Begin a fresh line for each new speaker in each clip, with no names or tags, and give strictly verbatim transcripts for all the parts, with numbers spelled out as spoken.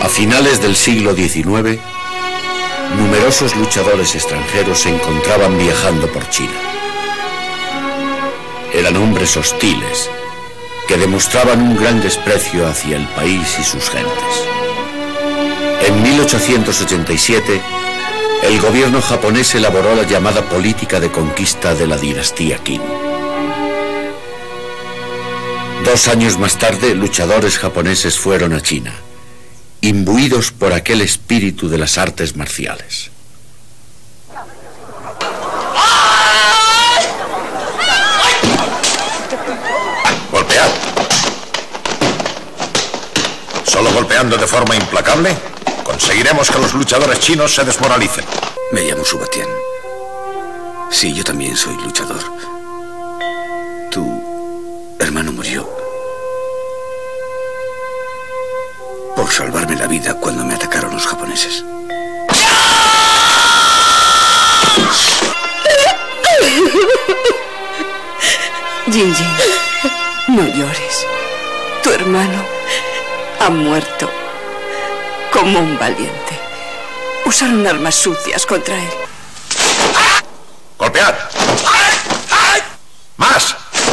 A finales del siglo diecinueve, numerosos luchadores extranjeros se encontraban viajando por China. Eran hombres hostiles que demostraban un gran desprecio hacia el país y sus gentes. En mil ochocientos ochenta y siete, el gobierno japonés elaboró la llamada política de conquista de la dinastía Qin. Dos años más tarde, luchadores japoneses fueron a China, imbuidos por aquel espíritu de las artes marciales.
Golpead. Solo golpeando de forma implacable conseguiremos que los luchadores chinos se desmoralicen.
Me llamo Subatian. Sí, yo también soy luchador. Tu hermano murió por salvarme la vida cuando me atacaron los japoneses.
Jin Jin, no llores. Tu hermano ha muerto como un valiente. Usaron armas sucias contra él.
¡Golpead! ¡Más!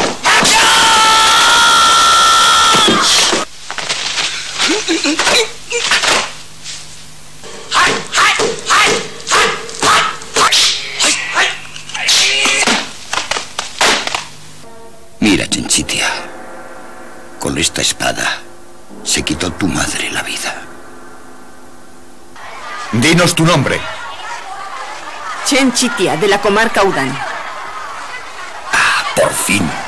Mira, Chenchitia, con esta espada se quitó tu madre la vida.
Dinos tu nombre.
Chenchitia, de la comarca Udán.
Ah, por fin.